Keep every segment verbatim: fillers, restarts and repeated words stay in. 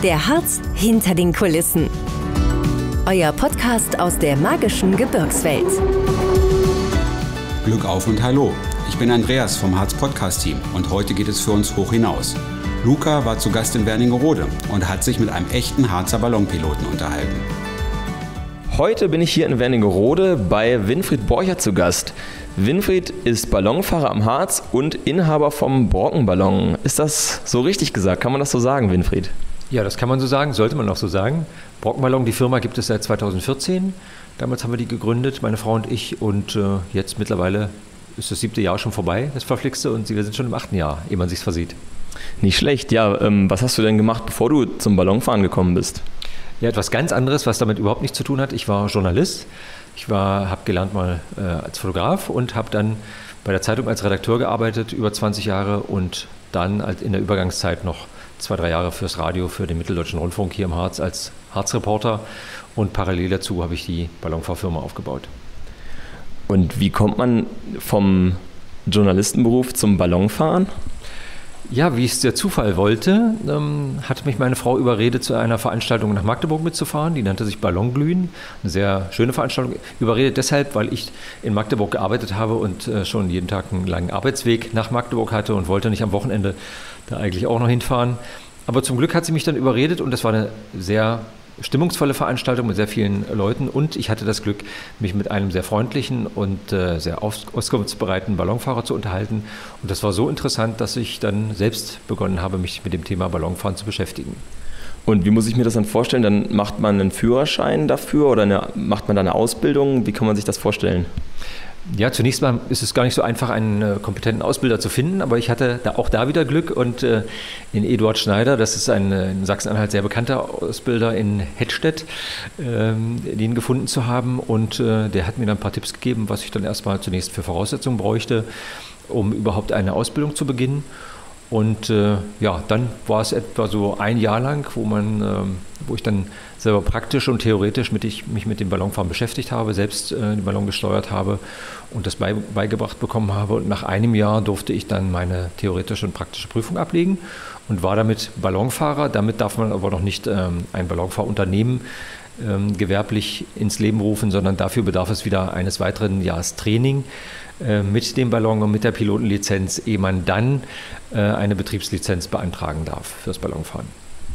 Der Harz hinter den Kulissen. Euer Podcast aus der magischen Gebirgswelt. Glück auf und hallo. Ich bin Andreas vom Harz Podcast Team und heute geht es für uns hoch hinaus. Luca war zu Gast in Wernigerode und hat sich mit einem echten Harzer Ballonpiloten unterhalten. Heute bin ich hier in Wernigerode bei Winfried Borcher zu Gast. Winfried ist Ballonfahrer am Harz und Inhaber vom Brockenballon. Ist das so richtig gesagt? Kann man das so sagen, Winfried? Ja, das kann man so sagen, sollte man auch so sagen. Brockenballon, die Firma gibt es seit zweitausendvierzehn. Damals haben wir die gegründet, meine Frau und ich. Und äh, jetzt mittlerweile ist das siebte Jahr schon vorbei, das verflixte. Und wir sind schon im achten Jahr, ehe man sich's versieht. Nicht schlecht. Ja, ähm, was hast du denn gemacht, bevor du zum Ballonfahren gekommen bist? Ja, etwas ganz anderes, was damit überhaupt nichts zu tun hat. Ich war Journalist. Ich habe gelernt mal äh, als Fotograf und habe dann bei der Zeitung als Redakteur gearbeitet, über zwanzig Jahre. Und dann halt in der Übergangszeit noch zwei, drei Jahre fürs Radio, für den Mitteldeutschen Rundfunk hier im Harz als Harzreporter. Und parallel dazu habe ich die Ballonfahrfirma aufgebaut. Und wie kommt man vom Journalistenberuf zum Ballonfahren? Ja, wie es der Zufall wollte, ähm, hat mich meine Frau überredet, zu einer Veranstaltung nach Magdeburg mitzufahren. Die nannte sich Ballonglühen. Eine sehr schöne Veranstaltung. Überredet deshalb, weil ich in Magdeburg gearbeitet habe und äh, schon jeden Tag einen langen Arbeitsweg nach Magdeburg hatte und wollte nicht am Wochenende da eigentlich auch noch hinfahren. Aber zum Glück hat sie mich dann überredet und das war eine sehr stimmungsvolle Veranstaltung mit sehr vielen Leuten und ich hatte das Glück, mich mit einem sehr freundlichen und äh, sehr auskunftsbereiten Ballonfahrer zu unterhalten und das war so interessant, dass ich dann selbst begonnen habe, mich mit dem Thema Ballonfahren zu beschäftigen. Und wie muss ich mir das dann vorstellen? Dann macht man einen Führerschein dafür oder eine, macht man da eine Ausbildung? Wie kann man sich das vorstellen? Ja, zunächst mal ist es gar nicht so einfach, einen äh, kompetenten Ausbilder zu finden, aber ich hatte da auch da wieder Glück und äh, in Eduard Schneider, das ist ein äh, in Sachsen-Anhalt sehr bekannter Ausbilder in Hettstedt, äh, den gefunden zu haben und äh, der hat mir dann ein paar Tipps gegeben, was ich dann erstmal zunächst für Voraussetzungen bräuchte, um überhaupt eine Ausbildung zu beginnen. Und äh, ja, dann war es etwa so ein Jahr lang, wo man, äh, wo ich dann selber praktisch und theoretisch mit ich, mich mit dem Ballonfahren beschäftigt habe, selbst äh, den Ballon gesteuert habe und das bei, beigebracht bekommen habe. Und nach einem Jahr durfte ich dann meine theoretische und praktische Prüfung ablegen und war damit Ballonfahrer. Damit darf man aber noch nicht ähm, ein Ballonfahrunternehmen ähm, gewerblich ins Leben rufen, sondern dafür bedarf es wieder eines weiteren Jahres Training äh, mit dem Ballon und mit der Pilotenlizenz, ehe man dann äh, eine Betriebslizenz beantragen darf fürs Ballonfahren.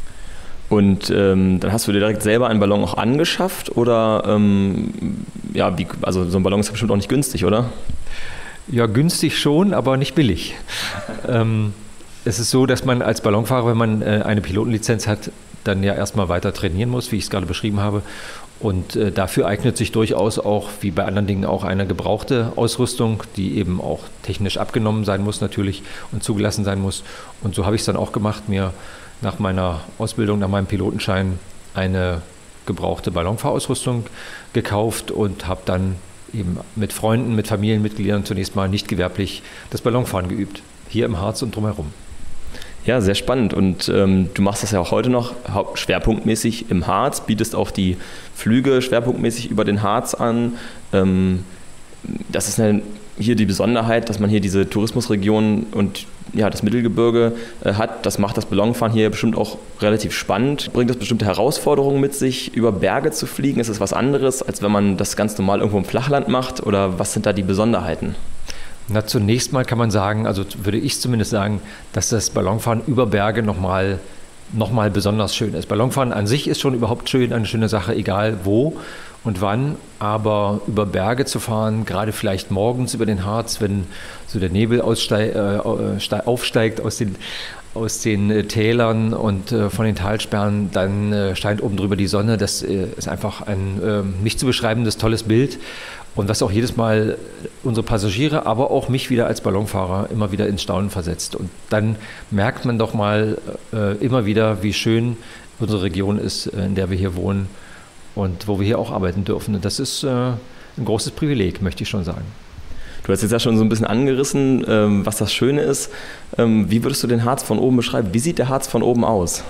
Und ähm, dann hast du dir direkt selber einen Ballon auch angeschafft oder ähm, ja, wie, also so ein Ballon ist bestimmt auch nicht günstig, oder? Ja, günstig schon, aber nicht billig. ähm, es ist so, dass man als Ballonfahrer, wenn man äh, eine Pilotenlizenz hat, dann ja erstmal weiter trainieren muss, wie ich es gerade beschrieben habe. Und äh, dafür eignet sich durchaus auch, wie bei anderen Dingen, auch eine gebrauchte Ausrüstung, die eben auch technisch abgenommen sein muss natürlich und zugelassen sein muss. Und so habe ich es dann auch gemacht, mir nach meiner Ausbildung, nach meinem Pilotenschein eine gebrauchte Ballonfahrausrüstung gekauft und habe dann eben mit Freunden, mit Familienmitgliedern zunächst mal nicht gewerblich das Ballonfahren geübt, hier im Harz und drumherum. Ja, sehr spannend und ähm, du machst das ja auch heute noch schwerpunktmäßig im Harz, bietest auch die Flüge schwerpunktmäßig über den Harz an. Ähm, das ist eine, hier die Besonderheit, dass man hier diese Tourismusregion und ja, das Mittelgebirge äh, hat. Das macht das Ballonfahren hier bestimmt auch relativ spannend. Bringt das bestimmte Herausforderungen mit sich, über Berge zu fliegen? Ist das was anderes, als wenn man das ganz normal irgendwo im Flachland macht? Oder was sind da die Besonderheiten? Na, zunächst mal kann man sagen, also würde ich zumindest sagen, dass das Ballonfahren über Berge nochmal noch mal besonders schön ist. Ballonfahren an sich ist schon überhaupt schön, eine schöne Sache, egal wo und wann, aber über Berge zu fahren, gerade vielleicht morgens über den Harz, wenn so der Nebel aussteig, äh, aufsteigt aus den, aus den äh, Tälern und äh, von den Talsperren, dann äh, scheint oben drüber die Sonne. Das äh, ist einfach ein äh, nicht zu beschreibendes, tolles Bild. Und was auch jedes Mal unsere Passagiere, aber auch mich wieder als Ballonfahrer immer wieder ins Staunen versetzt. Und dann merkt man doch mal äh, immer wieder, wie schön unsere Region ist, in der wir hier wohnen und wo wir hier auch arbeiten dürfen. Und das ist äh, ein großes Privileg, möchte ich schon sagen. Du hast jetzt ja schon so ein bisschen angerissen, ähm, was das Schöne ist. Ähm, wie würdest du den Harz von oben beschreiben? Wie sieht der Harz von oben aus?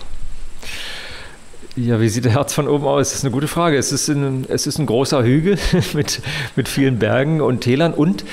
Ja, wie sieht der Harz von oben aus? Das ist eine gute Frage. Es ist ein, es ist ein großer Hügel mit, mit vielen Bergen und Tälern und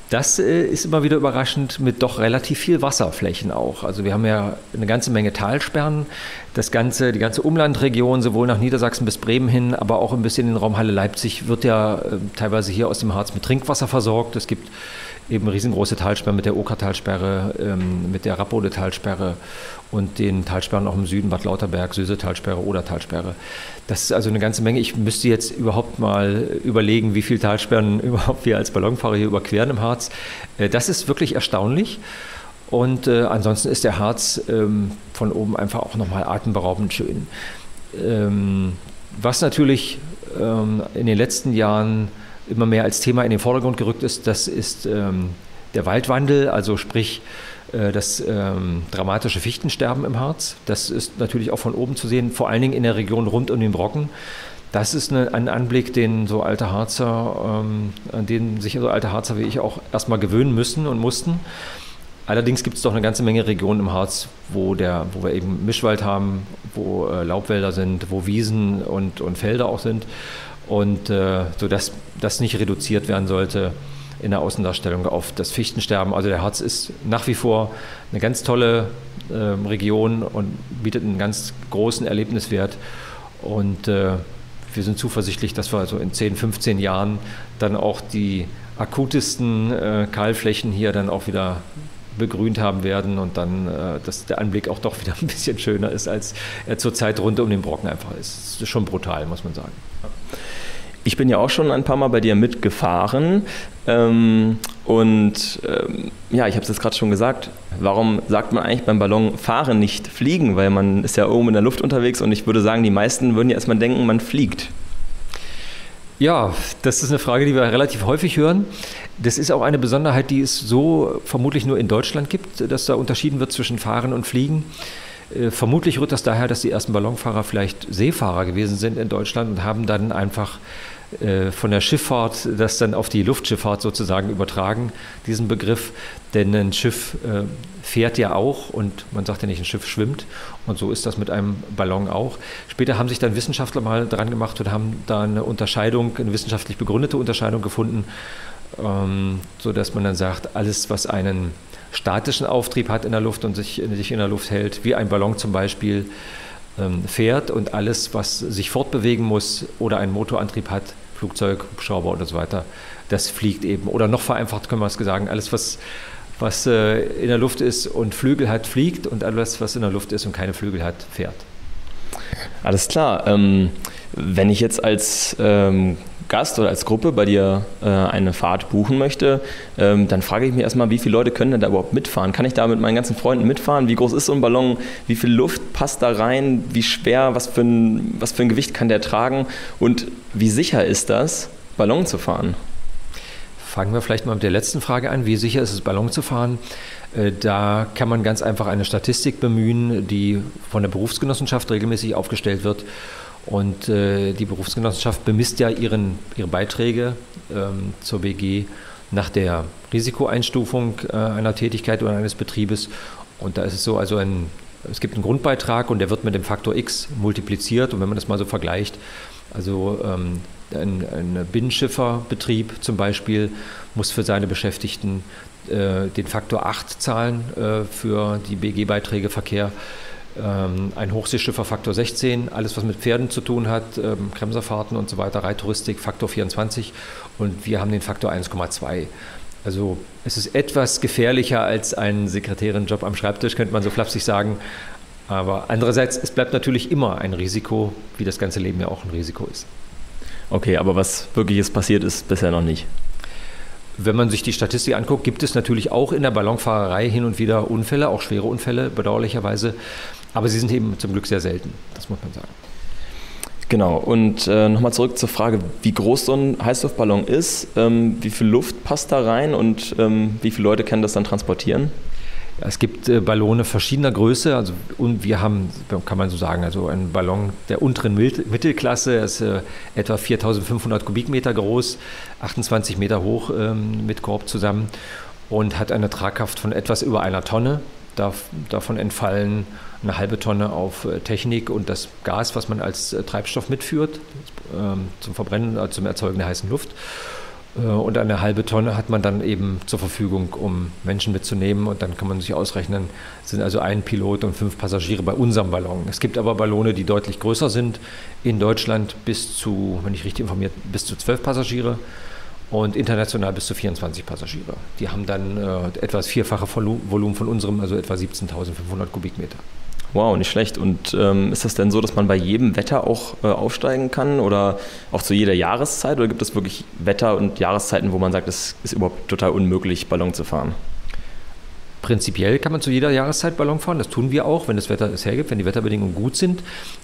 Das äh, ist immer wieder überraschend mit doch relativ viel Wasserflächen auch. Also wir haben ja eine ganze Menge Talsperren. Das ganze, die ganze Umlandregion, sowohl nach Niedersachsen bis Bremen hin, aber auch ein bisschen in den Raum Halle-Leipzig, wird ja äh, teilweise hier aus dem Harz mit Trinkwasser versorgt. Es gibt eben riesengroße Talsperren mit der Oker-Talsperre, ähm, mit der Rappode-Talsperre und den Talsperren auch im Süden, Bad Lauterberg, Süße-Talsperre, Oder-Talsperre. Das ist also eine ganze Menge. Ich müsste jetzt überhaupt mal überlegen, wie viele Talsperren überhaupt wir als Ballonfahrer hier überqueren im Harz. Äh, das ist wirklich erstaunlich. Und äh, ansonsten ist der Harz ähm, von oben einfach auch nochmal atemberaubend schön. Ähm, was natürlich ähm, in den letzten Jahren immer mehr als Thema in den Vordergrund gerückt ist, das ist ähm, der Waldwandel, also sprich äh, das ähm, dramatische Fichtensterben im Harz. Das ist natürlich auch von oben zu sehen, vor allen Dingen in der Region rund um den Brocken. Das ist eine, ein Anblick, den so alte Harzer, ähm, an den sich so alte Harzer wie ich auch erstmal gewöhnen müssen und mussten. Allerdings gibt es doch eine ganze Menge Regionen im Harz, wo, der, wo wir eben Mischwald haben, wo äh, Laubwälder sind, wo Wiesen und, und Felder auch sind. Und äh, sodass das nicht reduziert werden sollte in der Außendarstellung auf das Fichtensterben. Also der Harz ist nach wie vor eine ganz tolle äh, Region und bietet einen ganz großen Erlebniswert. Und äh, wir sind zuversichtlich, dass wir also in zehn, fünfzehn Jahren dann auch die akutesten äh, Kahlflächen hier dann auch wieder begrünt haben werden und dann, äh, dass der Anblick auch doch wieder ein bisschen schöner ist, als er zurzeit rund um den Brocken einfach ist. Das ist schon brutal, muss man sagen. Ich bin ja auch schon ein paar Mal bei dir mitgefahren ähm, und ähm, ja, ich habe es jetzt gerade schon gesagt, warum sagt man eigentlich beim Ballonfahren nicht fliegen? Weil man ist ja oben in der Luft unterwegs und ich würde sagen, die meisten würden ja erstmal denken, man fliegt. Ja, das ist eine Frage, die wir relativ häufig hören. Das ist auch eine Besonderheit, die es so vermutlich nur in Deutschland gibt, dass da unterschieden wird zwischen Fahren und Fliegen. Äh, vermutlich rührt das daher, dass die ersten Ballonfahrer vielleicht Seefahrer gewesen sind in Deutschland und haben dann einfach äh, von der Schifffahrt das dann auf die Luftschifffahrt sozusagen übertragen, diesen Begriff. Denn ein Schiff äh, fährt ja auch und man sagt ja nicht, ein Schiff schwimmt. Und so ist das mit einem Ballon auch. Später haben sich dann Wissenschaftler mal dran gemacht und haben da eine Unterscheidung, eine wissenschaftlich begründete Unterscheidung gefunden, ähm, sodass man dann sagt, alles, was einen statischen Auftrieb hat in der Luft und sich, sich in der Luft hält, wie ein Ballon zum Beispiel, ähm, fährt und alles, was sich fortbewegen muss oder einen Motorantrieb hat, Flugzeug, Hubschrauber und so weiter, das fliegt eben. Oder noch vereinfacht können wir es sagen, alles, was, was äh, in der Luft ist und Flügel hat, fliegt und alles, was in der Luft ist und keine Flügel hat, fährt. Alles klar. Ähm, wenn ich jetzt als ähm, Gast oder als Gruppe bei dir äh, eine Fahrt buchen möchte, ähm, dann frage ich mich erstmal, wie viele Leute können denn da überhaupt mitfahren? Kann ich da mit meinen ganzen Freunden mitfahren? Wie groß ist so ein Ballon? Wie viel Luft passt da rein? Wie schwer? Was für ein, was für ein Gewicht kann der tragen? Und wie sicher ist das, Ballon zu fahren? Fangen wir vielleicht mal mit der letzten Frage an. Wie sicher ist es, Ballon zu fahren? Äh, da kann man ganz einfach eine Statistik bemühen, die von der Berufsgenossenschaft regelmäßig aufgestellt wird. Und äh, die Berufsgenossenschaft bemisst ja ihren, ihre Beiträge ähm, zur B G nach der Risikoeinstufung äh, einer Tätigkeit oder eines Betriebes. Und da ist es so, also ein, es gibt einen Grundbeitrag und der wird mit dem Faktor X multipliziert. Und wenn man das mal so vergleicht, also ähm, ein, ein Binnenschifferbetrieb zum Beispiel muss für seine Beschäftigten äh, den Faktor acht zahlen äh, für die B G-Beiträge Verkehr. Ein Hochseeschiffer Faktor sechzehn, alles was mit Pferden zu tun hat, ähm, Kremserfahrten und so weiter, Reittouristik Faktor vierundzwanzig und wir haben den Faktor eins Komma zwei. Also es ist etwas gefährlicher als ein Sekretärinnenjob am Schreibtisch, könnte man so flapsig sagen. Aber andererseits, es bleibt natürlich immer ein Risiko, wie das ganze Leben ja auch ein Risiko ist. Okay, aber was Wirkliches passiert ist bisher noch nicht. Wenn man sich die Statistik anguckt, gibt es natürlich auch in der Ballonfahrerei hin und wieder Unfälle, auch schwere Unfälle, bedauerlicherweise. Aber sie sind eben zum Glück sehr selten, das muss man sagen. Genau, und äh, nochmal zurück zur Frage, wie groß so ein Heißluftballon ist, ähm, wie viel Luft passt da rein und ähm, wie viele Leute können das dann transportieren? Ja, es gibt äh, Ballone verschiedener Größe, also, und wir haben, kann man so sagen, also einen Ballon der unteren Mittelklasse, ist äh, etwa viertausendfünfhundert Kubikmeter groß, achtundzwanzig Meter hoch ähm, mit Korb zusammen und hat eine Tragkraft von etwas über einer Tonne. Dav- davon entfallen eine halbe Tonne auf äh, Technik und das Gas, was man als äh, Treibstoff mitführt, ähm, zum Verbrennen, also zum Erzeugen der heißen Luft. Und eine halbe Tonne hat man dann eben zur Verfügung, um Menschen mitzunehmen. Und dann kann man sich ausrechnen, es sind also ein Pilot und fünf Passagiere bei unserem Ballon. Es gibt aber Ballone, die deutlich größer sind. In Deutschland bis zu, wenn ich richtig informiert, bis zu zwölf Passagiere und international bis zu vierundzwanzig Passagiere. Die haben dann äh, etwa das vierfache Volumen von unserem, also etwa siebzehntausendfünfhundert Kubikmeter. Wow, nicht schlecht. Und ähm, ist das denn so, dass man bei jedem Wetter auch äh, aufsteigen kann oder auch zu jeder Jahreszeit? Oder gibt es wirklich Wetter und Jahreszeiten, wo man sagt, es ist überhaupt total unmöglich, Ballon zu fahren? Prinzipiell kann man zu jeder Jahreszeit Ballon fahren. Das tun wir auch, wenn das Wetter es hergibt, wenn die Wetterbedingungen gut sind.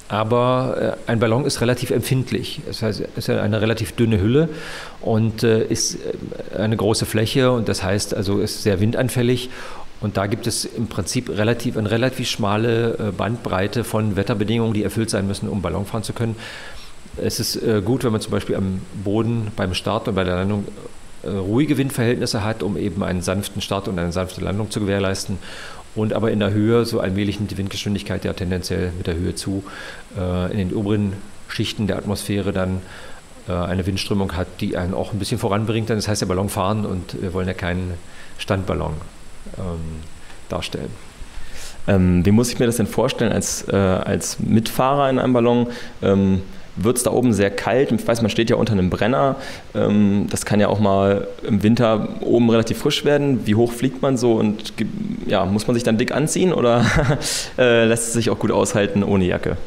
Aber äh, ein Ballon ist relativ empfindlich. Das heißt, es ist eine relativ dünne Hülle und äh, ist eine große Fläche und das heißt, also ist sehr windanfällig. Und da gibt es im Prinzip relativ, eine relativ schmale Bandbreite von Wetterbedingungen, die erfüllt sein müssen, um Ballon fahren zu können. Es ist gut, wenn man zum Beispiel am Boden beim Start und bei der Landung ruhige Windverhältnisse hat, um eben einen sanften Start und eine sanfte Landung zu gewährleisten. Und aber in der Höhe so allmählich nimmt die Windgeschwindigkeit ja tendenziell mit der Höhe zu. In den oberen Schichten der Atmosphäre dann eine Windströmung hat, die einen auch ein bisschen voranbringt. Das heißt ja Ballon fahren und wir wollen ja keinen Standballon Ähm, darstellen. Ähm, wie muss ich mir das denn vorstellen als, äh, als Mitfahrer in einem Ballon? Ähm, wird es da oben sehr kalt? Ich weiß, man steht ja unter einem Brenner. Ähm, das kann ja auch mal im Winter oben relativ frisch werden. Wie hoch fliegt man so und ja, muss man sich dann dick anziehen oder äh, lässt es sich auch gut aushalten ohne Jacke?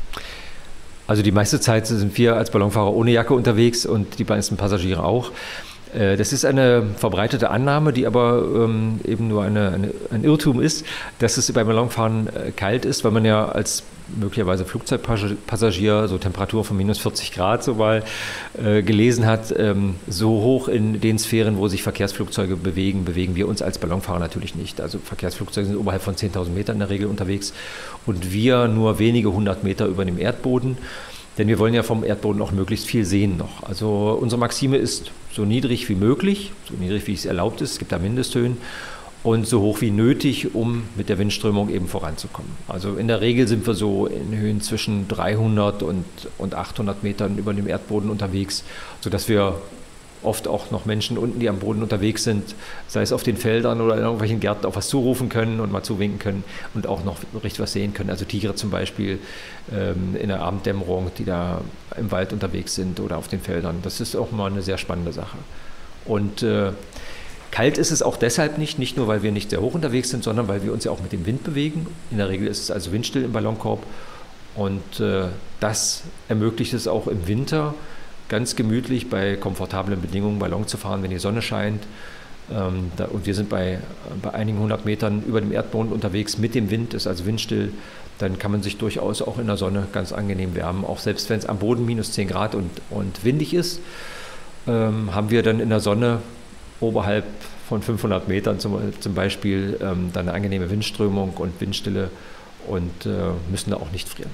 Also die meiste Zeit sind wir als Ballonfahrer ohne Jacke unterwegs und die meisten Passagiere auch. Das ist eine verbreitete Annahme, die aber ähm, eben nur eine, eine, ein Irrtum ist, dass es beim Ballonfahren äh, kalt ist, weil man ja als möglicherweise Flugzeugpassagier so Temperaturen von minus vierzig Grad so mal äh, gelesen hat. Ähm, so hoch in den Sphären, wo sich Verkehrsflugzeuge bewegen, bewegen wir uns als Ballonfahrer natürlich nicht. Also Verkehrsflugzeuge sind oberhalb von zehntausend Meter in der Regel unterwegs und wir nur wenige hundert Meter über dem Erdboden. Denn wir wollen ja vom Erdboden auch möglichst viel sehen noch. Also unsere Maxime ist so niedrig wie möglich, so niedrig wie es erlaubt ist, es gibt da Mindesthöhen, und so hoch wie nötig, um mit der Windströmung eben voranzukommen. Also in der Regel sind wir so in Höhen zwischen dreihundert und, und achthundert Metern über dem Erdboden unterwegs, sodass wir oft auch noch Menschen unten, die am Boden unterwegs sind, sei es auf den Feldern oder in irgendwelchen Gärten, auch was zurufen können und mal zuwinken können und auch noch richtig was sehen können. Also Tiere zum Beispiel ähm, in der Abenddämmerung, die da im Wald unterwegs sind oder auf den Feldern. Das ist auch mal eine sehr spannende Sache. Und äh, kalt ist es auch deshalb nicht, nicht nur, weil wir nicht sehr hoch unterwegs sind, sondern weil wir uns ja auch mit dem Wind bewegen. In der Regel ist es also windstill im Ballonkorb und äh, das ermöglicht es auch im Winter, ganz gemütlich bei komfortablen Bedingungen Ballon zu fahren, wenn die Sonne scheint. Ähm, da, und wir sind bei, bei einigen hundert Metern über dem Erdboden unterwegs mit dem Wind, ist also windstill. Dann kann man sich durchaus auch in der Sonne ganz angenehm wärmen. Auch selbst wenn es am Boden minus zehn Grad und, und windig ist, ähm, haben wir dann in der Sonne oberhalb von fünfhundert Metern zum, zum Beispiel ähm, dann eine angenehme Windströmung und Windstille und äh, müssen da auch nicht frieren.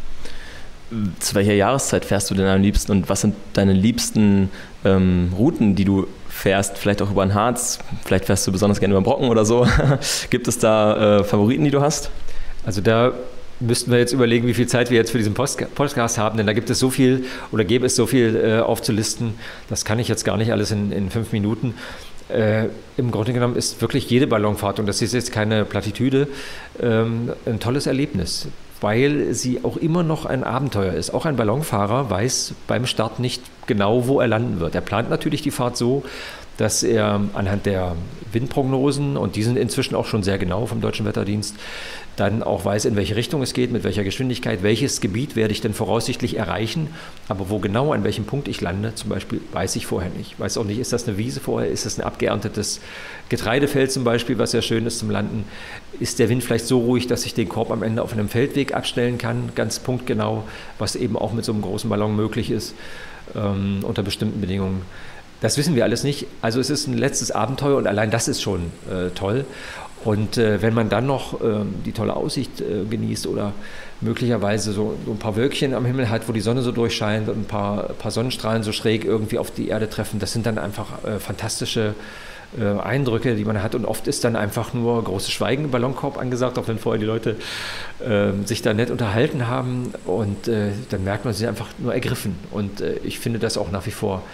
Zu welcher Jahreszeit fährst du denn am liebsten und was sind deine liebsten ähm, Routen, die du fährst? Vielleicht auch über den Harz, vielleicht fährst du besonders gerne über den Brocken oder so. Gibt es da äh, Favoriten, die du hast? Also da müssten wir jetzt überlegen, wie viel Zeit wir jetzt für diesen Podcast haben, denn da gibt es so viel oder gäbe es so viel äh, aufzulisten. Das kann ich jetzt gar nicht alles in, in fünf Minuten. Äh, Im Grunde genommen ist wirklich jede Ballonfahrt, und das ist jetzt keine Plattitüde, ähm, ein tolles Erlebnis, weil sie auch immer noch ein Abenteuer ist. Auch ein Ballonfahrer weiß beim Start nicht genau, wo er landen wird. Er plant natürlich die Fahrt so, dass er anhand der Windprognosen, und die sind inzwischen auch schon sehr genau vom Deutschen Wetterdienst, dann auch weiß, in welche Richtung es geht, mit welcher Geschwindigkeit, welches Gebiet werde ich denn voraussichtlich erreichen, aber wo genau, an welchem Punkt ich lande, zum Beispiel, weiß ich vorher nicht. Ich weiß auch nicht, ist das eine Wiese vorher, ist das ein abgeerntetes Getreidefeld zum Beispiel, was sehr schön ist zum Landen, ist der Wind vielleicht so ruhig, dass ich den Korb am Ende auf einem Feldweg abstellen kann, ganz punktgenau, was eben auch mit so einem großen Ballon möglich ist, ähm, unter bestimmten Bedingungen. Das wissen wir alles nicht. Also es ist ein letztes Abenteuer und allein das ist schon äh, toll. Und äh, wenn man dann noch äh, die tolle Aussicht äh, genießt oder möglicherweise so, so ein paar Wölkchen am Himmel hat, wo die Sonne so durchscheint und ein paar, paar Sonnenstrahlen so schräg irgendwie auf die Erde treffen, das sind dann einfach äh, fantastische äh, Eindrücke, die man hat. Und oft ist dann einfach nur großes Schweigen im Ballonkorb angesagt, auch wenn vorher die Leute äh, sich da nett unterhalten haben. Und äh, dann merkt man, sie sind einfach nur ergriffen. Und äh, ich finde das auch nach wie vor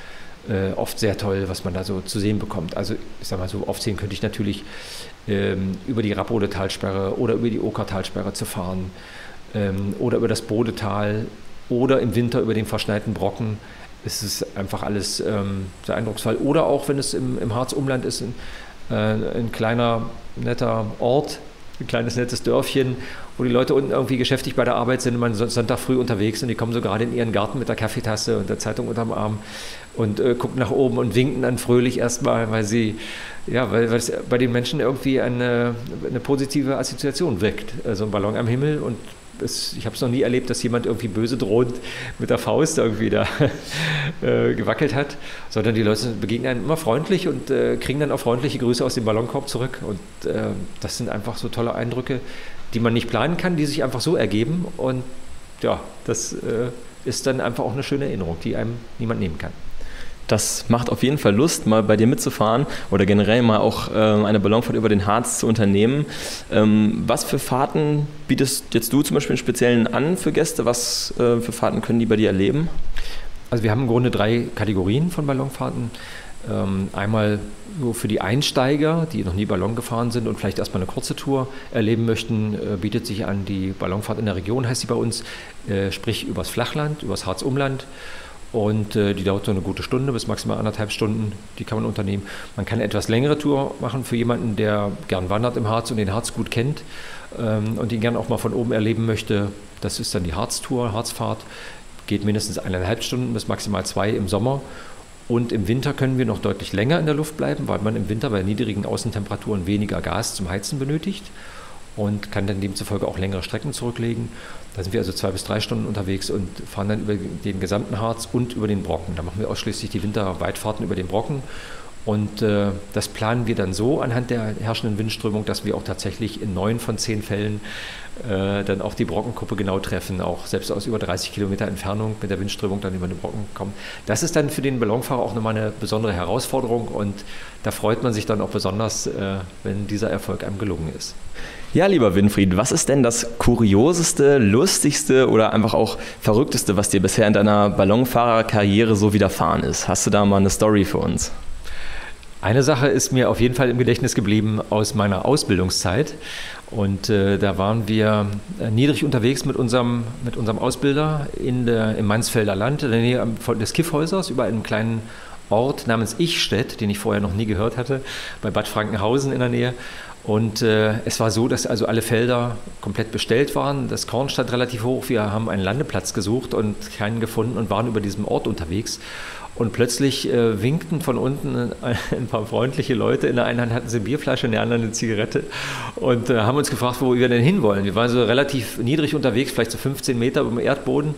äh, oft sehr toll, was man da so zu sehen bekommt. Also ich sag mal so, aufzählen könnte ich natürlich ähm, über die Rapprode-Talsperre oder über die Oker-Talsperre zu fahren ähm, oder über das Bodetal oder im Winter über den verschneiten Brocken. Es ist einfach alles ähm, sehr eindrucksvoll. Oder auch, wenn es im, im Harz-Umland ist, ein, äh, ein kleiner, netter Ort, ein kleines, nettes Dörfchen, wo die Leute unten irgendwie geschäftig bei der Arbeit sind und man ist Sonntag früh unterwegs und die kommen so gerade in ihren Garten mit der Kaffeetasse und der Zeitung unterm Arm und äh, gucken nach oben und winken dann fröhlich erstmal, weil sie, ja, weil, weil es bei den Menschen irgendwie eine, eine positive Assoziation weckt. Also ein Ballon am Himmel und Es, ich habe es noch nie erlebt, dass jemand irgendwie böse drohend mit der Faust irgendwie da äh, gewackelt hat, sondern die Leute begegnen einem immer freundlich und äh, kriegen dann auch freundliche Grüße aus dem Ballonkorb zurück. Und äh, das sind einfach so tolle Eindrücke, die man nicht planen kann, die sich einfach so ergeben. Und ja, das äh, ist dann einfach auch eine schöne Erinnerung, die einem niemand nehmen kann. Das macht auf jeden Fall Lust, mal bei dir mitzufahren oder generell mal auch ähm, eine Ballonfahrt über den Harz zu unternehmen. Ähm, was für Fahrten bietest jetzt du zum Beispiel im Speziellen an für Gäste? Was äh, für Fahrten können die bei dir erleben? Also wir haben im Grunde drei Kategorien von Ballonfahrten. Ähm, einmal nur für die Einsteiger, die noch nie Ballon gefahren sind und vielleicht erstmal eine kurze Tour erleben möchten, äh, bietet sich an die Ballonfahrt in der Region, heißt sie bei uns, äh, sprich übers Flachland, übers Harz-Umland. Und äh, die dauert so eine gute Stunde bis maximal anderthalb Stunden, die kann man unternehmen. Man kann eine etwas längere Tour machen für jemanden, der gern wandert im Harz und den Harz gut kennt ähm, und ihn gern auch mal von oben erleben möchte. Das ist dann die Harztour, Harzfahrt, geht mindestens eineinhalb Stunden bis maximal zwei im Sommer. Und im Winter können wir noch deutlich länger in der Luft bleiben, weil man im Winter bei niedrigen Außentemperaturen weniger Gas zum Heizen benötigt und kann dann demzufolge auch längere Strecken zurücklegen. Da sind wir also zwei bis drei Stunden unterwegs und fahren dann über den gesamten Harz und über den Brocken. Da machen wir ausschließlich die Winterweitfahrten über den Brocken. Und äh, das planen wir dann so anhand der herrschenden Windströmung, dass wir auch tatsächlich in neun von zehn Fällen äh, dann auch die Brockenkuppe genau treffen, auch selbst aus über dreißig Kilometer Entfernung mit der Windströmung dann über den Brocken kommen. Das ist dann für den Ballonfahrer auch nochmal eine besondere Herausforderung und da freut man sich dann auch besonders, äh, wenn dieser Erfolg einem gelungen ist. Ja, lieber Winfried, was ist denn das Kurioseste, Lustigste oder einfach auch Verrückteste, was dir bisher in deiner Ballonfahrerkarriere so widerfahren ist? Hast du da mal eine Story für uns? Eine Sache ist mir auf jeden Fall im Gedächtnis geblieben aus meiner Ausbildungszeit. Und äh, da waren wir äh, niedrig unterwegs mit unserem, mit unserem Ausbilder in der, im Mansfelder Land, in der Nähe des Kiffhäusers, über einen kleinen Ort namens Ichstedt, den ich vorher noch nie gehört hatte, bei Bad Frankenhausen in der Nähe. Und äh, es war so, dass also alle Felder komplett bestellt waren. Das Korn stand relativ hoch. Wir haben einen Landeplatz gesucht und keinen gefunden und waren über diesem Ort unterwegs. Und plötzlich äh, winkten von unten ein paar freundliche Leute. In der einen Hand hatten sie eine Bierflasche, in der anderen eine Zigarette und äh, haben uns gefragt, wo wir denn hinwollen. Wir waren so relativ niedrig unterwegs, vielleicht so fünfzehn Meter über dem Erdboden.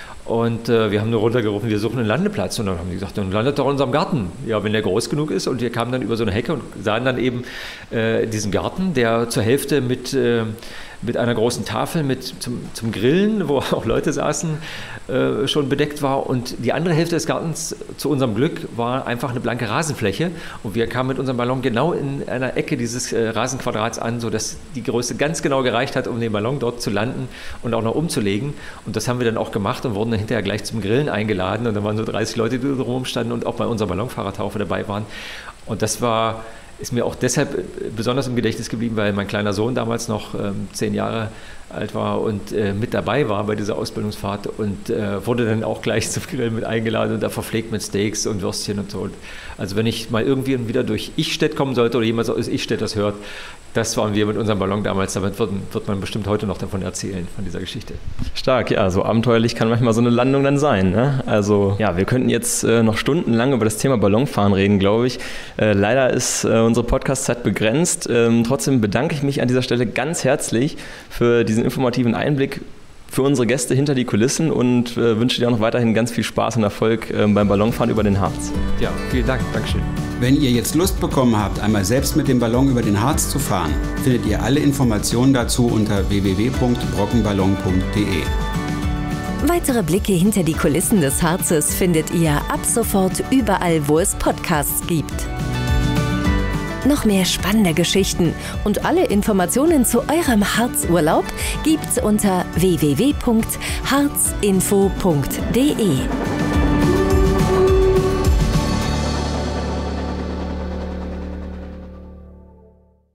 Und äh, wir haben nur runtergerufen, wir suchen einen Landeplatz. Und dann haben die gesagt, dann landet doch in unserem Garten. Ja, wenn der groß genug ist. Und wir kamen dann über so eine Hecke und sahen dann eben äh, diesen Garten, der zur Hälfte mit, äh, mit einer großen Tafel mit zum, zum Grillen, wo auch Leute saßen, äh, schon bedeckt war. Und die andere Hälfte des Gartens, zu unserem Glück, war einfach eine blanke Rasenfläche. Und wir kamen mit unserem Ballon genau in einer Ecke dieses äh, Rasenquadrats an, sodass die Größe ganz genau gereicht hat, um den Ballon dort zu landen und auch noch umzulegen. Und das haben wir dann auch gemacht und wurden hinterher gleich zum Grillen eingeladen. Und da waren so dreißig Leute, die drumherum standen und auch bei unserer Ballonfahrertaufe dabei waren. Und das war... ist mir auch deshalb besonders im Gedächtnis geblieben, weil mein kleiner Sohn damals noch ähm, zehn Jahre alt war und äh, mit dabei war bei dieser Ausbildungsfahrt und äh, wurde dann auch gleich zum Grill mit eingeladen und da verpflegt mit Steaks und Würstchen und so. Und also wenn ich mal irgendwie wieder durch Ichstedt kommen sollte oder jemand aus Ichstedt das hört, das waren wir mit unserem Ballon damals. Damit wird, wird man bestimmt heute noch davon erzählen, von dieser Geschichte. Stark, ja, so abenteuerlich kann manchmal so eine Landung dann sein. Ne? Also ja, wir könnten jetzt äh, noch stundenlang über das Thema Ballonfahren reden, glaube ich. Äh, leider ist äh, unsere Podcast-Zeit begrenzt. Ähm, trotzdem bedanke ich mich an dieser Stelle ganz herzlich für diesen informativen Einblick für unsere Gäste hinter die Kulissen und äh, wünsche dir auch noch weiterhin ganz viel Spaß und Erfolg äh, beim Ballonfahren über den Harz. Ja, vielen Dank. Dankeschön. Wenn ihr jetzt Lust bekommen habt, einmal selbst mit dem Ballon über den Harz zu fahren, findet ihr alle Informationen dazu unter w w w punkt brockenballon punkt d e. Weitere Blicke hinter die Kulissen des Harzes findet ihr ab sofort überall, wo es Podcasts gibt. Noch mehr spannende Geschichten und alle Informationen zu eurem Harzurlaub gibt's unter w w w punkt harzinfo punkt d e.